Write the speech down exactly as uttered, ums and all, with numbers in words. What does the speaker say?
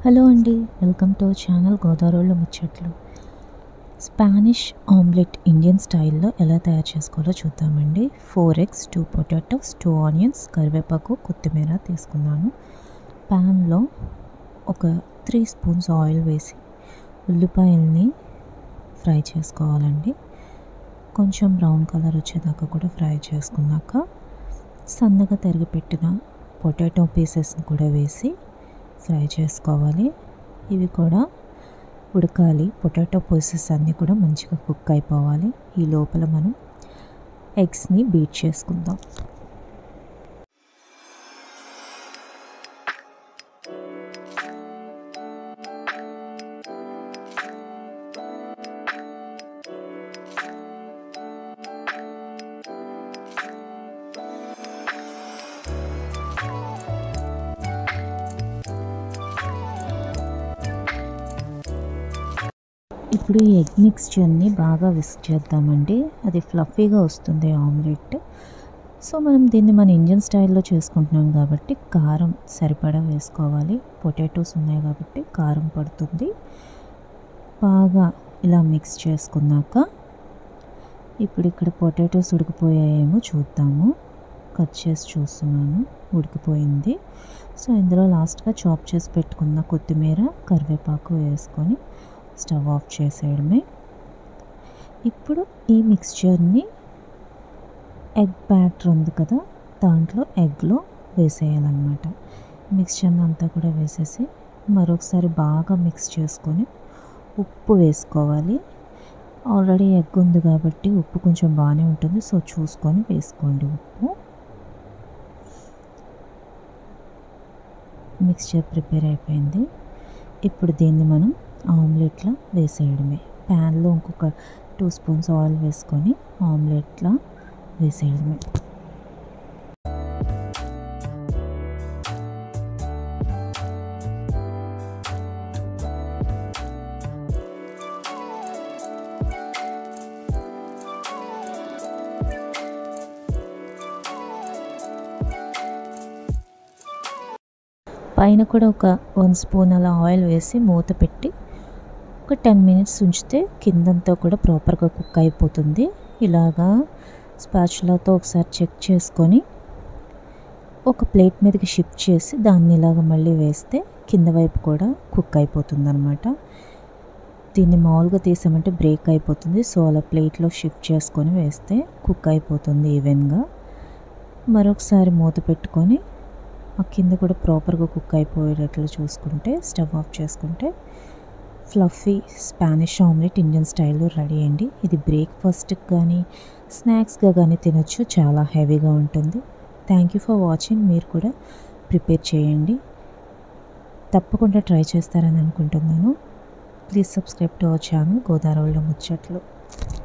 Hello అండి, welcome to our channel గోదావరిలో ముచ్చట్లు. స్పానిష్ ఆమ్లెట్ ఇండియన్ స్టైల్లో ఎలా తయారు చేసుకోవాలో చూద్దామండి. Four eggs, two potatoes, two onions, కరివేపాకు, కొత్తిమీర తీసుకున్నాను. ప్యాన్లో ఒక త్రీ స్పూన్స్ ఆయిల్ వేసి ఉల్లిపాయల్ని ఫ్రై చేసుకోవాలండి. కొంచెం బ్రౌన్ కలర్ వచ్చేదాకా కూడా ఫ్రై చేసుకున్నాక సన్నగా తరిగి పెట్టిన పొటాటో పీసెస్ని కూడా వేసి ఫ్రై చేసుకోవాలి. ఇవి కూడా ఉడకాలి. పొటాటో పీసెస్ అన్నీ కూడా మంచిగా కుక్ అయిపోవాలి. ఈ లోపల మనం ఎగ్స్ని బీట్ చేసుకుందాం. ఇప్పుడు ఈ ఎగ్ మిక్స్చర్ని బాగా విస్క్ చేద్దామండి. అది ఫ్లఫీగా వస్తుంది ఆమ్లెట్. సో మనం దీన్ని మన ఇండియన్ స్టైల్లో చేసుకుంటున్నాం కాబట్టి కారం సరిపడా వేసుకోవాలి. పొటాటోస్ ఉన్నాయి కాబట్టి కారం పడుతుంది. బాగా ఇలా మిక్స్ చేసుకున్నాక ఇప్పుడు ఇక్కడ పొటాటోస్ ఉడికిపోయాయేమో చూద్దాము. కట్ చేసి చూస్తున్నాను, ఉడికిపోయింది. సో ఇందులో లాస్ట్గా చాప్ చేసి పెట్టుకున్న కొత్తిమీర, కరివేపాకు వేసుకొని స్టవ్ ఆఫ్ చేసేయడమే. ఇప్పుడు ఈ మిక్స్చర్ని ఎగ్ బ్యాటర్ ఉంది కదా, దాంట్లో ఎగ్లో వేసేయాలన్నమాట. మిక్స్చర్ని అంతా కూడా వేసేసి మరొకసారి బాగా మిక్స్ చేసుకొని ఉప్పు వేసుకోవాలి. ఆల్రెడీ ఎగ్ ఉంది కాబట్టి ఉప్పు కొంచెం బాగానే ఉంటుంది, సో చూసుకొని వేసుకోండి ఉప్పు. మిక్స్చర్ ప్రిపేర్ అయిపోయింది. ఇప్పుడు దీన్ని మనం ఆమ్లెట్లా వేసేయడమే. ప్యాన్లో ఇంకొక టూ స్పూన్స్ ఆయిల్ వేసుకొని ఆమ్లెట్లా వేసేయడమే. పైన కూడా ఒక వన్ స్పూన్ అలా ఆయిల్ వేసి మూత పెట్టి ఒక టెన్ మినిట్స్ ఉంచితే కిందంతా కూడా ప్రాపర్గా కుక్ అయిపోతుంది. ఇలాగా స్పాచులాతో ఒకసారి చెక్ చేసుకొని ఒక ప్లేట్ మీదకి షిఫ్ట్ చేసి దాన్ని ఇలాగ మళ్ళీ వేస్తే కింద వైపు కూడా కుక్ అయిపోతుంది అనమాట. దీన్ని మామూలుగా తీసామంటే బ్రేక్ అయిపోతుంది. సో అలా ప్లేట్లో షిఫ్ట్ చేసుకొని వేస్తే కుక్ అయిపోతుంది ఈవెన్గా. మరొకసారి మూత పెట్టుకొని ఆ కింద కూడా ప్రాపర్గా కుక్ అయిపోయేటట్లు చూసుకుంటే స్టవ్ ఆఫ్ చేసుకుంటే ఫ్లఫీ స్పానిష్ ఆమ్లెట్ ఇండియన్ స్టైల్లో రెడీ అండి. ఇది బ్రేక్ఫాస్ట్కి కానీ స్నాక్స్గా కానీ తినొచ్చు. చాలా హెవీగా ఉంటుంది. Thank you for watching. మీరు కూడా ప్రిపేర్ చేయండి. తప్పకుండా ట్రై చేస్తారని అనుకుంటున్నాను. Please subscribe to our channel గోదావరిలో ముచ్చట్లు.